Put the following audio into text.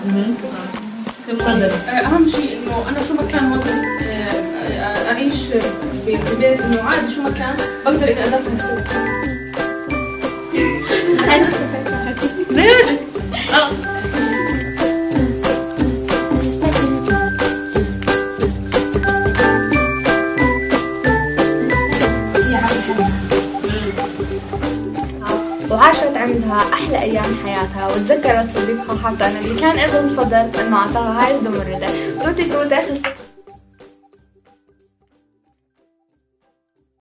اهم شيء انه انا شو ما كان وضعي اعيش ببيت انه عادي شو ما كان بقدر اني ادافع ليه؟ وعاشت عندها أحلى أيام حياتها وتذكرت صديقها حسن اللي كان ابن فضل إنه أعطاها هاي الزمردة. توتي توتي خلصت